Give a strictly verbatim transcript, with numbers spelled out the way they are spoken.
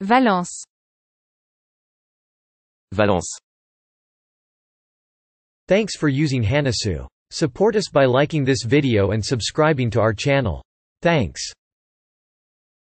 Valence. Valence. Thanks for using Hanasu. Support us by liking this video and subscribing to our channel. Thanks.